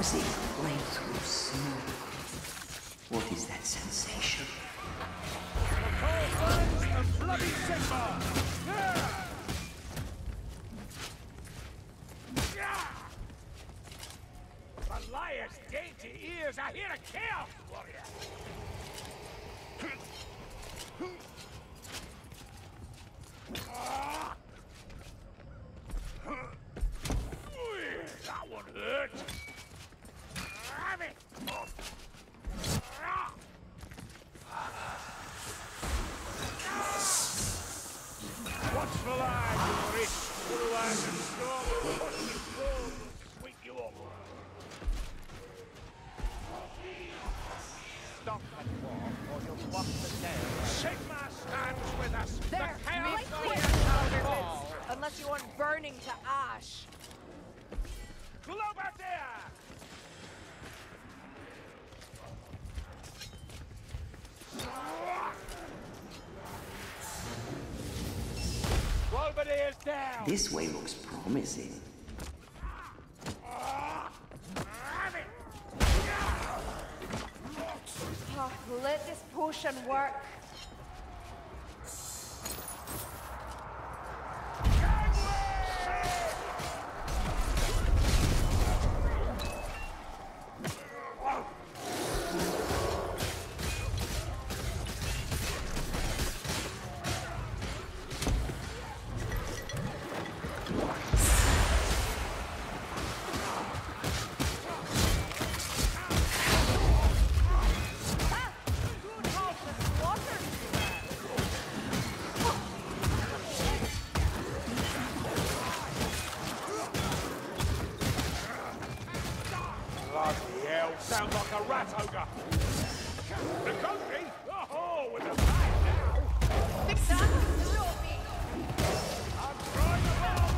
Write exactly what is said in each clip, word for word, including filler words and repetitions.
Promising breakthrough smoke. What is that sensation? The coal burns of bloody Sigmar! Yeah! Yeah! Goliath's dainty ears are here to kill, warrior! That one hurt! Have it! Watch the line, you rich! Otherwise, the storm of push and pull will sweep you up. Stop that war, or you'll walk the tail. Sigmar stands with us! There! The chaos Make warrior quick! shall fall! Unless you want burning to ash. Globadier! Globadier's down! This way looks promising. Have it! Oh, let this potion work. Bloody hell, sounds like a rat ogre! The country? Oh, with a bag now! Fix that! Drop me! I'm trying to help!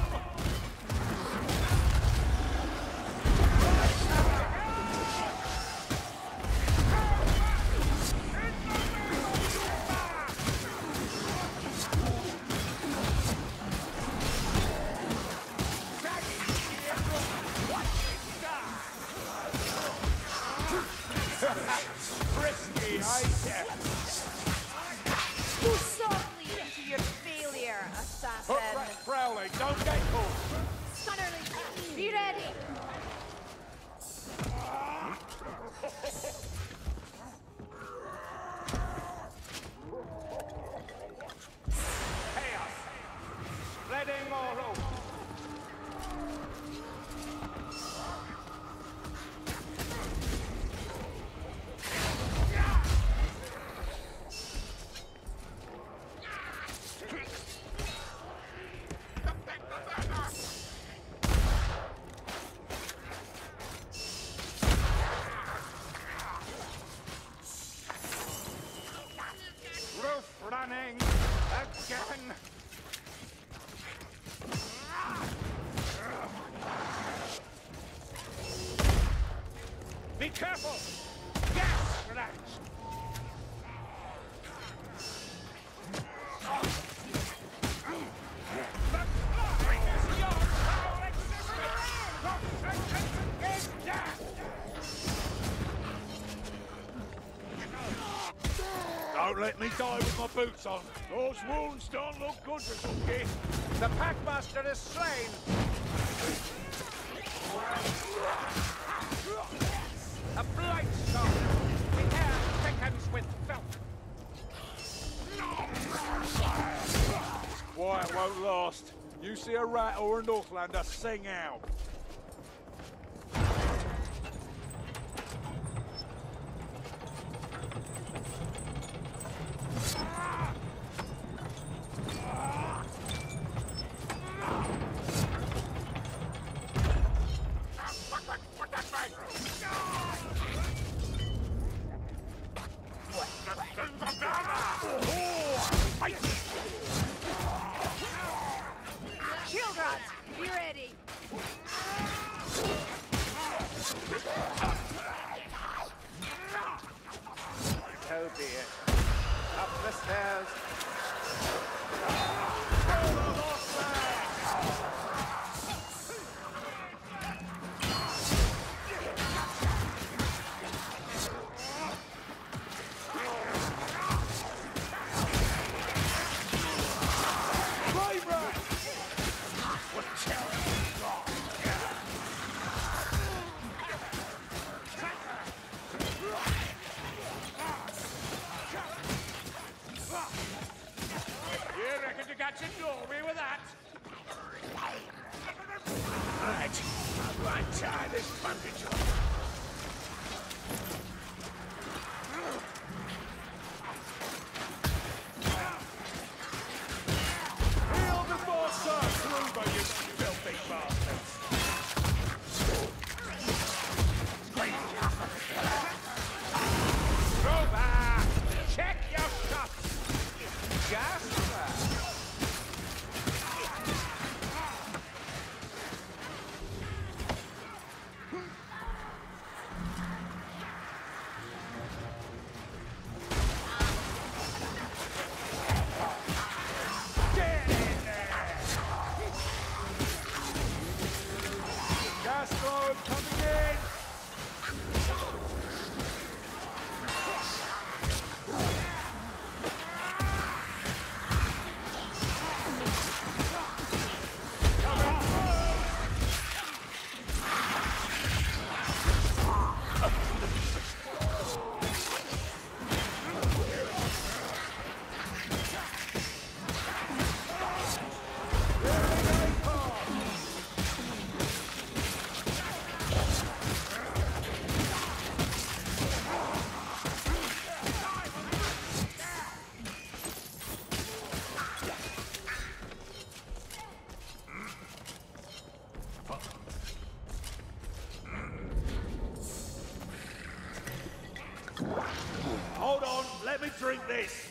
Frisky, eh? Go softly into your failure, assassin. Hook rat prowling, don't get caught! Stunnerly, be ready! Chaos! Spreading all over! Roof running again! Be careful! Gas grenades! The fly is your foul existence! Concentration is death! Don't let me die with my boots on. Those wounds don't look good, Rizuki. The Packmaster is slain. A blight storm. The air thickens with filth. Quiet won't last. You see a rat or a Northlander, sing out. Children, be ready! So be it. Up the stairs. with that? Right. I'll try and tie this bandage up. Heal before serve through by you filthy bastards. Grover! Check your shots! Jasper! Get in there! Jasper coming in! Hold on, let me drink this.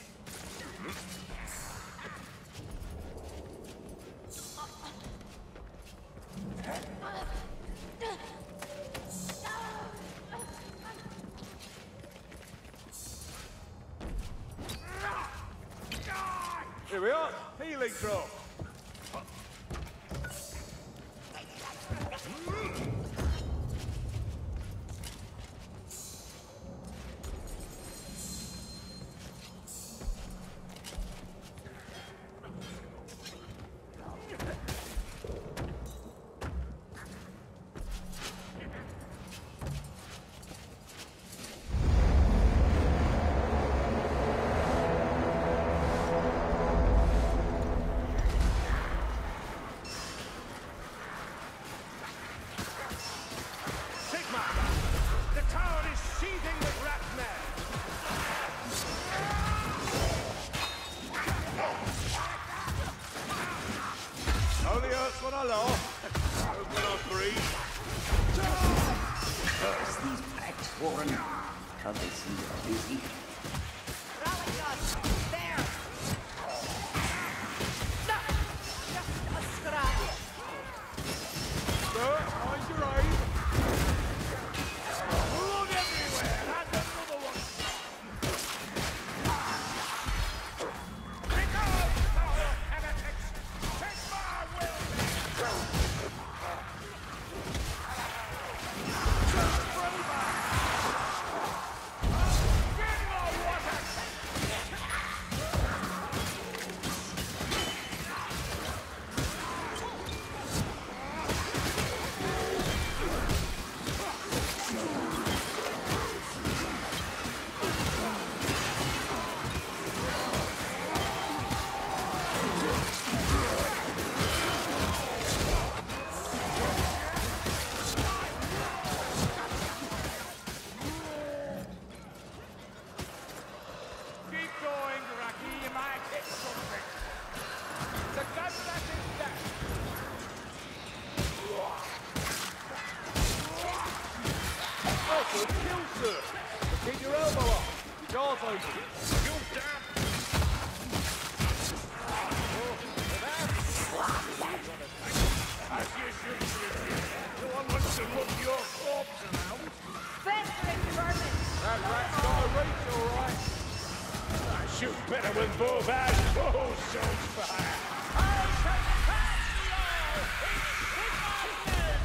Here we are, healing drop. When I laugh, when I breathe. Curse these packs, Warren. Can't they see you're busy? Rally us! There! No! Just a scrap! Sir, mind your aim. Blood everywhere, and another one. Pick up, power heretics! Take my will! Keep your elbow up. Your door's open. You damn. As you should. No one wants to look your corpse around. Fencer Vermin! That rat's got a reach, all right. I shoot better with both hands. Oh, so fire. I'll take back the all. It's my name.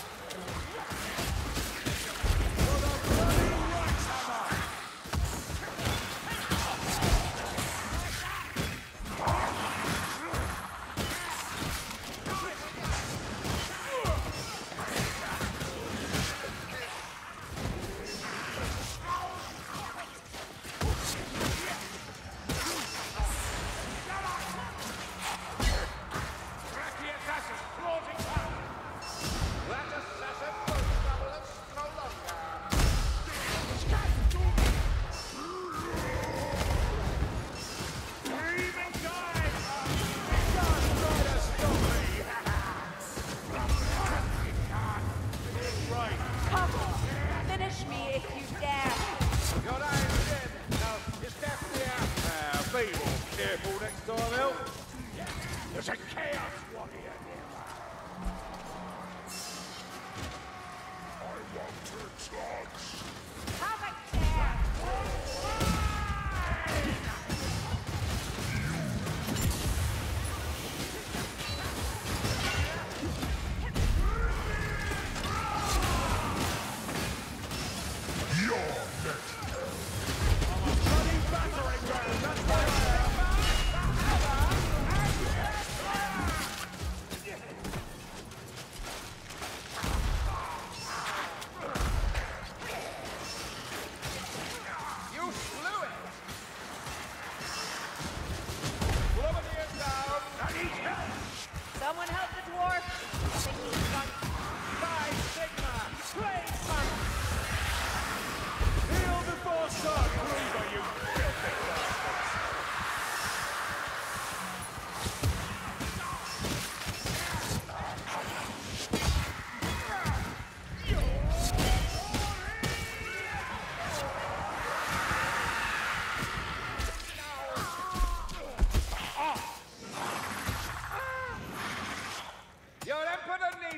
For the bloody Rathammer!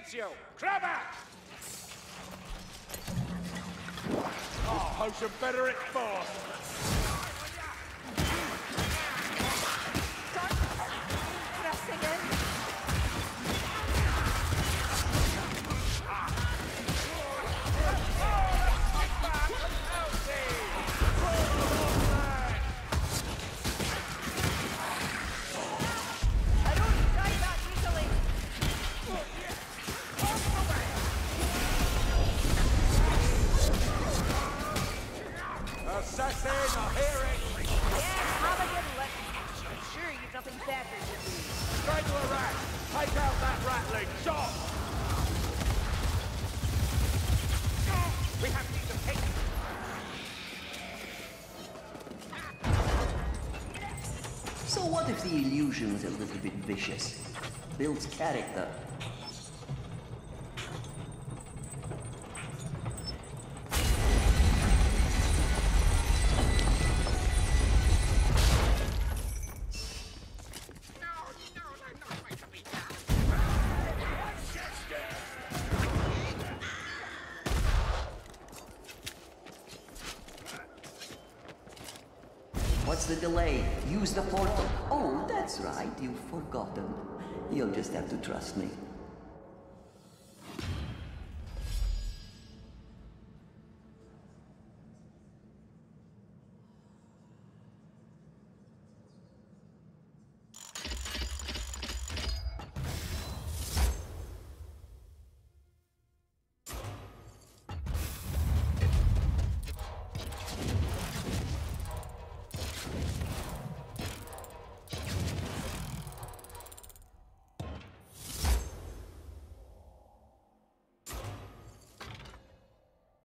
you! Crabber! Oh, potion better at fast! Pressing in. I don't die that easily. Assassin, I hear it! Yeah, have a good look. I'm sure you've nothing better to do. Strangle a rat! Take out that ratling! Shot! We have to eat the pig! So what if the illusion was a little bit vicious? Builds character. What's the delay? Use the portal. Oh, that's right, you've forgotten. You'll just have to trust me.